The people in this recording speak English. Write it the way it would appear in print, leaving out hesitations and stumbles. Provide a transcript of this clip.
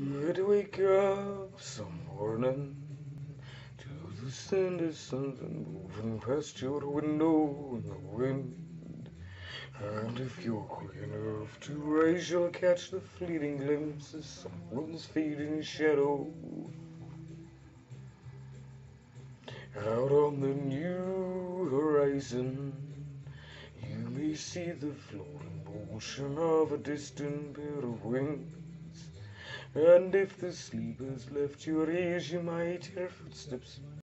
I'd wake up some morning to the sound of something moving past your window in the wind. And if you're quick enough to rise, you'll catch the fleeting glimpse of someone's fading shadow. Out on the new horizon, you may see the floating motion of a distant pair of wings. And if the sleep has left your ears, you might hear footsteps